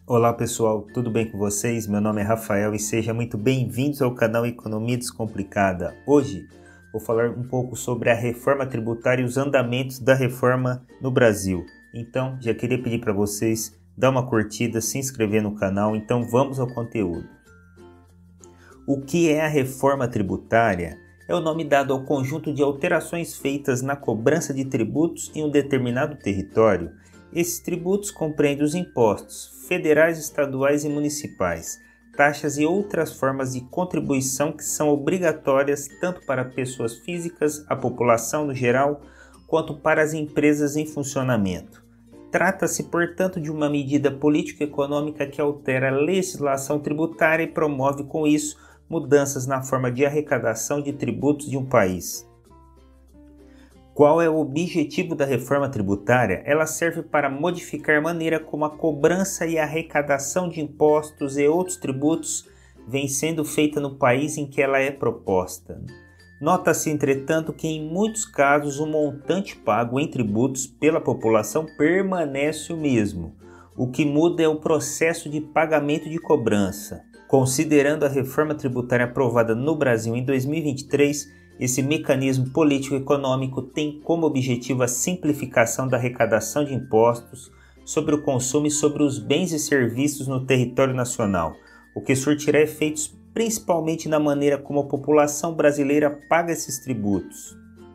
Olá pessoal, tudo bem com vocês? Meu nome é Rafael e sejam muito bem-vindos ao canal Economia Descomplicada. Hoje vou falar um pouco sobre a reforma tributária e os andamentos da reforma no Brasil. Então, já queria pedir para vocês dar uma curtida, se inscrever no canal, então vamos ao conteúdo. O que é a reforma tributária? É o nome dado ao conjunto de alterações feitas na cobrança de tributos em um determinado território. Esses tributos compreendem os impostos federais, estaduais e municipais, taxas e outras formas de contribuição que são obrigatórias tanto para pessoas físicas, a população no geral, quanto para as empresas em funcionamento. Trata-se, portanto, de uma medida político-econômica que altera a legislação tributária e promove, com isso, mudanças na forma de arrecadação de tributos de um país. Qual é o objetivo da reforma tributária? Ela serve para modificar a maneira como a cobrança e a arrecadação de impostos e outros tributos vem sendo feita no país em que ela é proposta. Nota-se, entretanto, que em muitos casos o montante pago em tributos pela população permanece o mesmo. O que muda é o processo de pagamento de cobrança. Considerando a reforma tributária aprovada no Brasil em 2023, esse mecanismo político-econômico tem como objetivo a simplificação da arrecadação de impostos sobre o consumo e sobre os bens e serviços no território nacional, o que surtirá efeitos principalmente na maneira como a população brasileira paga esses tributos.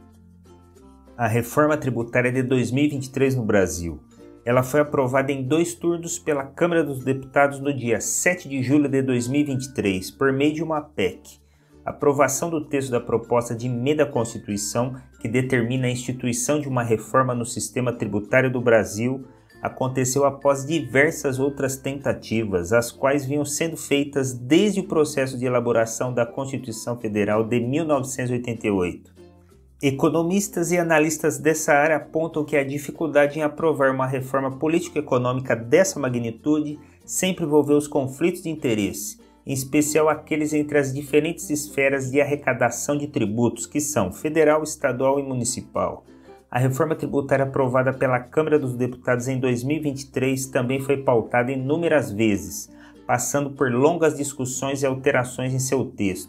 A reforma tributária de 2023 no Brasil. Ela foi aprovada em 2 turnos pela Câmara dos Deputados no dia 7 de julho de 2023, por meio de uma PEC. A aprovação do texto da proposta de emenda à Constituição, que determina a instituição de uma reforma no sistema tributário do Brasil, aconteceu após diversas outras tentativas, as quais vinham sendo feitas desde o processo de elaboração da Constituição Federal de 1988. Economistas e analistas dessa área apontam que a dificuldade em aprovar uma reforma político-econômica dessa magnitude sempre envolveu os conflitos de interesse, em especial aqueles entre as diferentes esferas de arrecadação de tributos, que são federal, estadual e municipal. A reforma tributária aprovada pela Câmara dos Deputados em 2023 também foi pautada inúmeras vezes, passando por longas discussões e alterações em seu texto.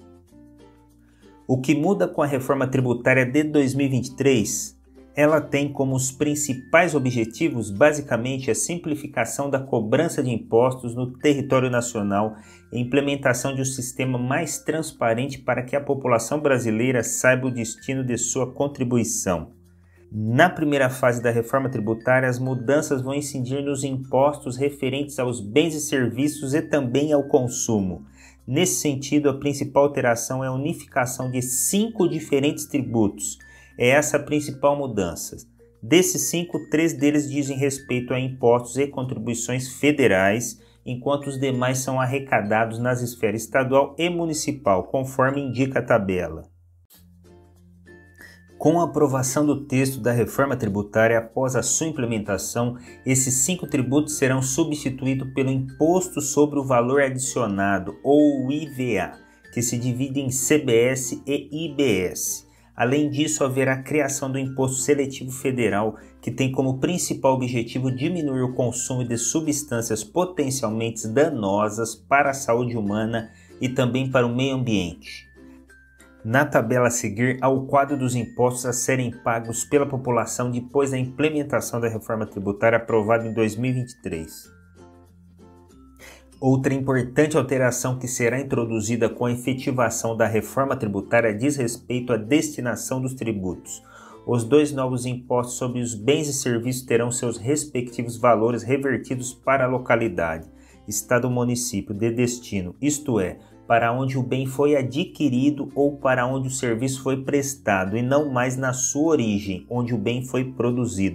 O que muda com a reforma tributária de 2023? Ela tem como os principais objetivos, basicamente, a simplificação da cobrança de impostos no território nacional e a implementação de um sistema mais transparente para que a população brasileira saiba o destino de sua contribuição. Na primeira fase da reforma tributária, as mudanças vão incidir nos impostos referentes aos bens e serviços e também ao consumo. Nesse sentido, a principal alteração é a unificação de 5 diferentes tributos. É essa a principal mudança. Desses 5, 3 deles dizem respeito a impostos e contribuições federais, enquanto os demais são arrecadados nas esferas estadual e municipal, conforme indica a tabela. Com a aprovação do texto da reforma tributária após a sua implementação, esses 5 tributos serão substituídos pelo Imposto sobre o Valor Adicionado, ou IVA, que se divide em CBS e IBS. Além disso, haverá a criação do Imposto Seletivo Federal, que tem como principal objetivo diminuir o consumo de substâncias potencialmente danosas para a saúde humana e também para o meio ambiente. Na tabela a seguir, há o quadro dos impostos a serem pagos pela população depois da implementação da reforma tributária aprovada em 2023. Outra importante alteração que será introduzida com a efetivação da reforma tributária diz respeito à destinação dos tributos. Os 2 novos impostos sobre os bens e serviços terão seus respectivos valores revertidos para a localidade, estado ou município de destino, isto é, para onde o bem foi adquirido ou para onde o serviço foi prestado, e não mais na sua origem, onde o bem foi produzido.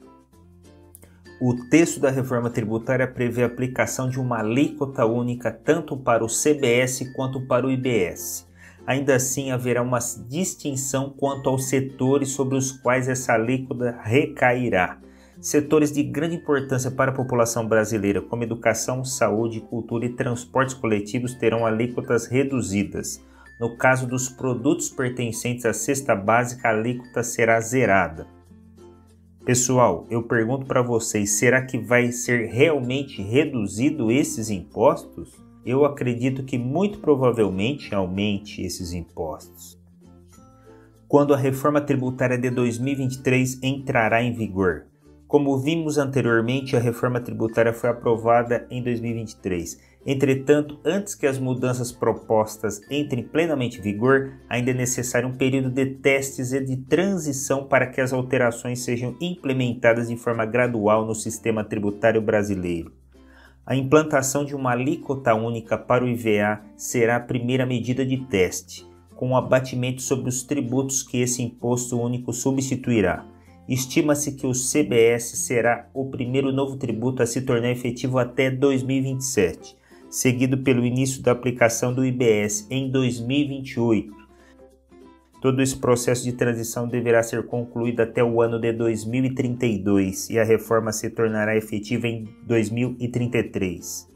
O texto da reforma tributária prevê a aplicação de uma alíquota única tanto para o CBS quanto para o IBS. Ainda assim, haverá uma distinção quanto aos setores sobre os quais essa alíquota recairá. Setores de grande importância para a população brasileira, como educação, saúde, cultura e transportes coletivos, terão alíquotas reduzidas. No caso dos produtos pertencentes à cesta básica, a alíquota será zerada. Pessoal, eu pergunto para vocês, será que vai ser realmente reduzido esses impostos? Eu acredito que muito provavelmente aumente esses impostos. Quando a reforma tributária de 2023 entrará em vigor? Como vimos anteriormente, a reforma tributária foi aprovada em 2023. Entretanto, antes que as mudanças propostas entrem plenamente em vigor, ainda é necessário um período de testes e de transição para que as alterações sejam implementadas de forma gradual no sistema tributário brasileiro. A implantação de uma alíquota única para o IVA será a primeira medida de teste, com um abatimento sobre os tributos que esse imposto único substituirá. Estima-se que o CBS será o primeiro novo tributo a se tornar efetivo até 2027, seguido pelo início da aplicação do IBS em 2028. Todo esse processo de transição deverá ser concluído até o ano de 2032 e a reforma se tornará efetiva em 2033.